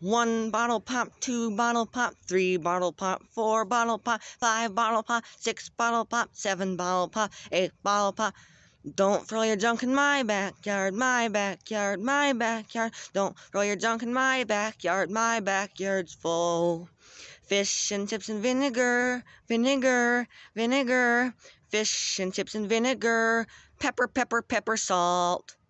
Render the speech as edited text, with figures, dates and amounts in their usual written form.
1 bottle pop, 2 bottle pop, 3 bottle pop, 4 bottle pop, 5 bottle pop, 6 bottle pop, 7 bottle pop, 8 bottle pop. Don't throw your junk in my backyard, my backyard, my backyard. Don't throw your junk in my backyard, my backyard's full. Fish and chips and vinegar, vinegar, vinegar. Fish and chips and vinegar. Pepper, pepper, pepper, salt.